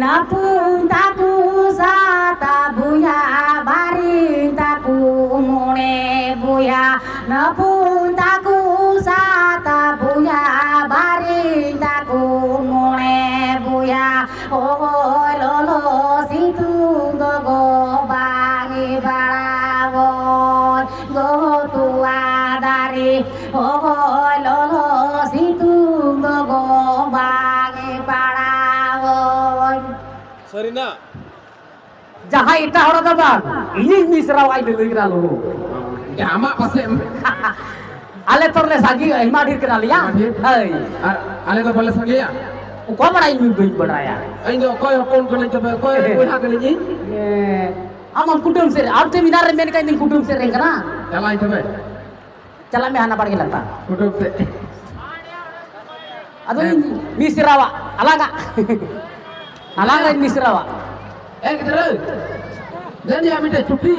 napun taku sata buya barin taku mone buya napun taku sata buya barin taku mone buya oh lolo situ go bangi barawon go tua dari oh lolo situ go bangi barawon Sarina jaha ita hora da bang ini misra wai de legra lo jama pase ale torle sagi ima dir kena liya hai ale to bole sange ya ko bada ini boi badaya ai do koy hopon ko ni tabe koy ha kali ni amam kutum ser ar te minar men kai ning kutum ser reng kana chalai tabe chala me hana pad gelata kutum se adu misrawa alanga alanga misrawa gitere dan dia minta cuti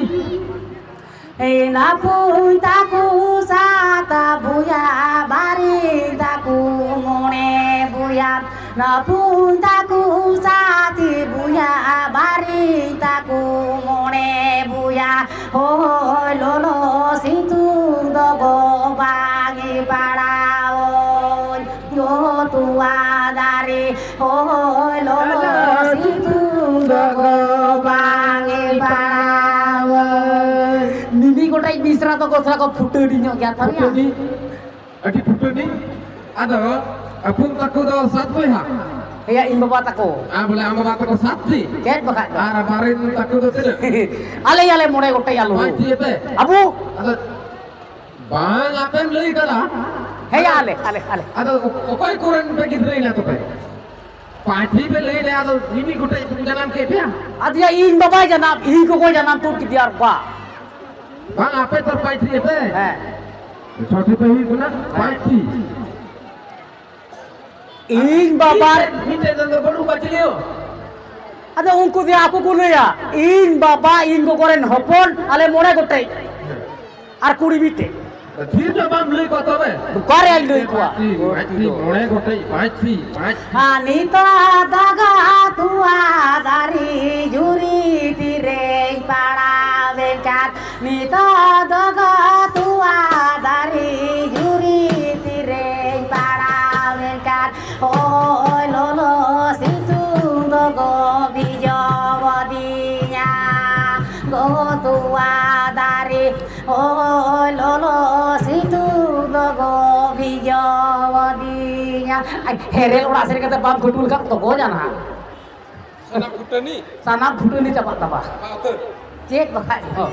napun taku sata buya barin taku mone buya napun taku sati buya barin taku mone buya oh lolo situ dogo bangi parawon yo tua dari oh lolo situ dogo bangi parawon Nini gotai misra to kosra ko futu di nyok ya thari ni adi putu ni ada apun taku do sat boy ha ya in baba tako boleh amba bata ko satti ket baka ara barin taku do tida ale ale mone gotai alu mai tiete abu ada bang apen lei kala heya ale ada okoy koran pe gidre na to pe पाठी पे ले ले आदो निमी गुटे janam ke pya adia in baba janam in ko janam tu kidiar ba bang ape tor paithri pe eh छोटी पे ही गुना पाठी in baba नीचे जंदो बड़ू बच लियो ada unku dia aku kuno ya in baba in ko koren hopon ale mone gotai ar kuri bite धीर जो बम लई को तबे kare al doi kuwa पाठी मोणे गोटे पाठी Anita daga tua dari juri tire para vencar Nita daga tua dari juri tire para vencar oh lolo situ go bijawadinya go tua dari oh lolo situ go bijawadinya herel ora sering kata bab gudul kak to go jana sana kutani sana futu ni cepat taba atur cek bakai oh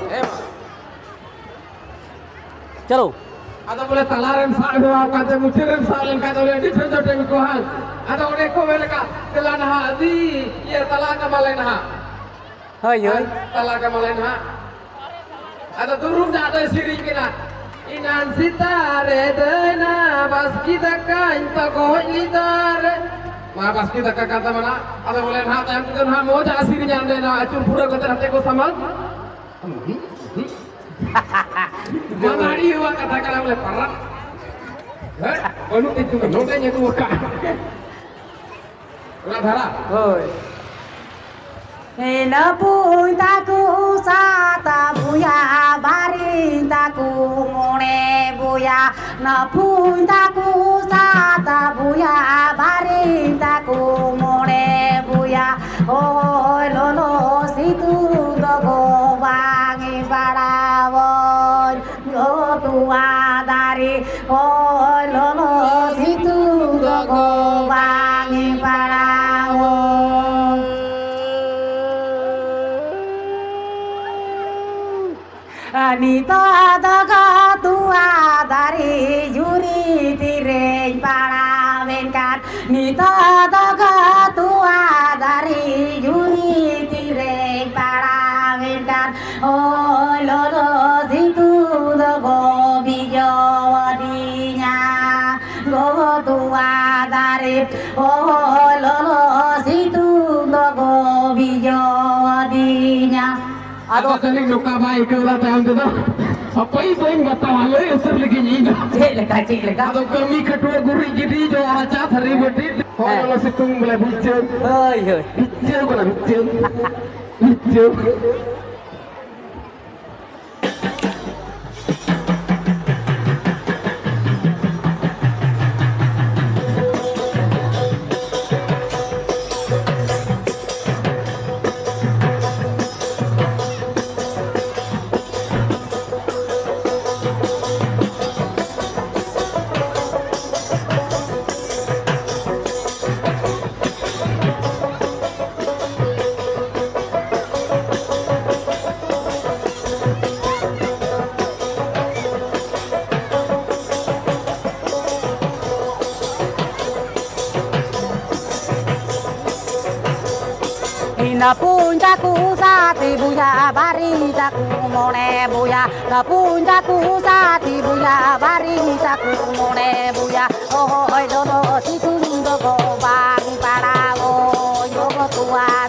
chalo ada boleh talaren sa do kate mutiren sa len ka dole di jojo de ko hal ada ore ko wele ka telana ha di ye talaka malen ha hoy hoy talaka malen ha ada turun da ada siri kina inan sitare dena bas kita kain to ko lidare ma bas kita ka kata mana ada boleh ha ta tu ha mo ja siri nyan dena acur pura ko hate ko samal Jangan iya kata-kata boleh parat. Kalau itu kan notanya tu ka. Ulah dhara. hoy napun taku sata buya barin taku mone buya napun taku sata buya barin taku mone buya oh lolo situ dogo bangi barawon go tua dari oh lolo situ dogo bangi barawon Anita daga tua dari juri tireng para venkat Nita daga tua dari juri tireng para venkat oh lolo situ dogo bijawadinya go tua dari oh lolo situ dogo bijawadinya Ada kali luka baik ke ulah tahun tu. Apa itu yang nggak tahu lo yang sering lagi ini? Cek leka. Atau kami kedua guru jadi jo orang cat hari betit. Oh kalau situng boleh bincang. Oi. Bincang boleh bincang. Bincang. Na punjaku sati buya barisaku mone buya. Na punjaku sati buya barisaku mone buya. Oh oi dono si sundo go bang para go yo tua